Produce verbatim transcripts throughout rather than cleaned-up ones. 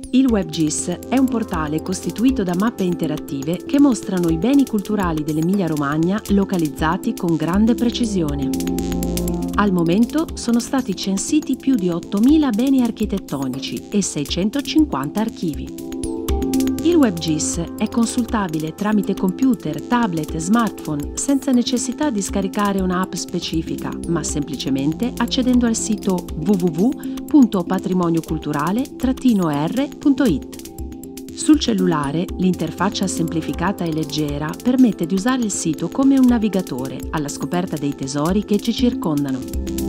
Il WebGIS è un portale costituito da mappe interattive che mostrano i beni culturali dell'Emilia-Romagna localizzati con grande precisione. Al momento sono stati censiti più di ottomila beni architettonici e seicentocinquanta archivi. Il WebGIS è consultabile tramite computer, tablet e smartphone senza necessità di scaricare un'app specifica, ma semplicemente accedendo al sito w w w punto patrimonioculturale r punto i t. Sul cellulare, l'interfaccia semplificata e leggera permette di usare il sito come un navigatore alla scoperta dei tesori che ci circondano.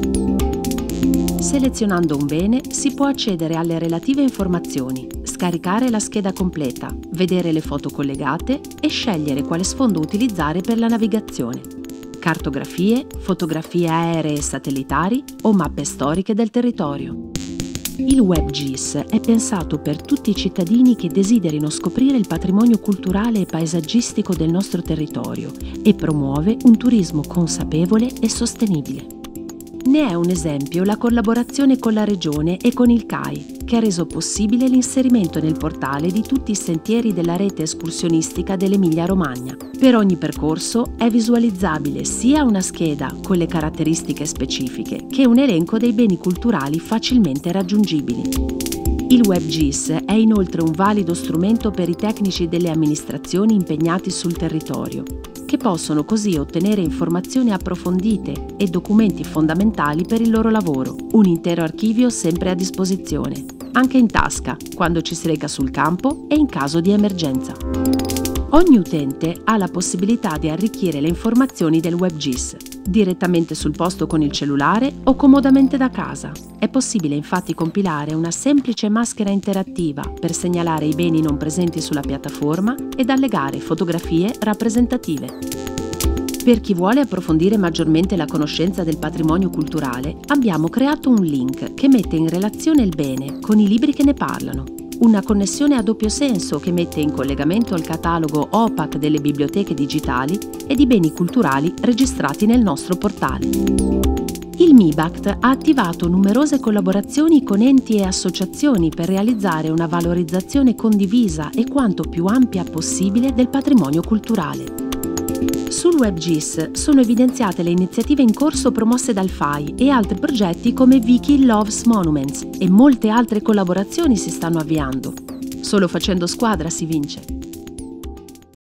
Selezionando un bene si può accedere alle relative informazioni, scaricare la scheda completa, vedere le foto collegate e scegliere quale sfondo utilizzare per la navigazione. Cartografie, fotografie aeree e satellitari o mappe storiche del territorio. Il WebGIS è pensato per tutti i cittadini che desiderino scoprire il patrimonio culturale e paesaggistico del nostro territorio e promuove un turismo consapevole e sostenibile. Ne è un esempio la collaborazione con la Regione e con il C A I, che ha reso possibile l'inserimento nel portale di tutti i sentieri della rete escursionistica dell'Emilia-Romagna. Per ogni percorso è visualizzabile sia una scheda con le caratteristiche specifiche che un elenco dei beni culturali facilmente raggiungibili. Il WebGIS è inoltre un valido strumento per i tecnici delle amministrazioni impegnati sul territorio, che possono così ottenere informazioni approfondite e documenti fondamentali per il loro lavoro, un intero archivio sempre a disposizione, anche in tasca, quando ci si reca sul campo e in caso di emergenza. Ogni utente ha la possibilità di arricchire le informazioni del WebGIS, direttamente sul posto con il cellulare o comodamente da casa. È possibile infatti compilare una semplice maschera interattiva per segnalare i beni non presenti sulla piattaforma ed allegare fotografie rappresentative. Per chi vuole approfondire maggiormente la conoscenza del patrimonio culturale, abbiamo creato un link che mette in relazione il bene con i libri che ne parlano. Una connessione a doppio senso che mette in collegamento il catalogo O P A C delle biblioteche digitali e di beni culturali registrati nel nostro portale. Il MIBACT ha attivato numerose collaborazioni con enti e associazioni per realizzare una valorizzazione condivisa e quanto più ampia possibile del patrimonio culturale. Sul WebGIS sono evidenziate le iniziative in corso promosse dal F A I e altri progetti come Wiki Loves Monuments, e molte altre collaborazioni si stanno avviando. Solo facendo squadra si vince.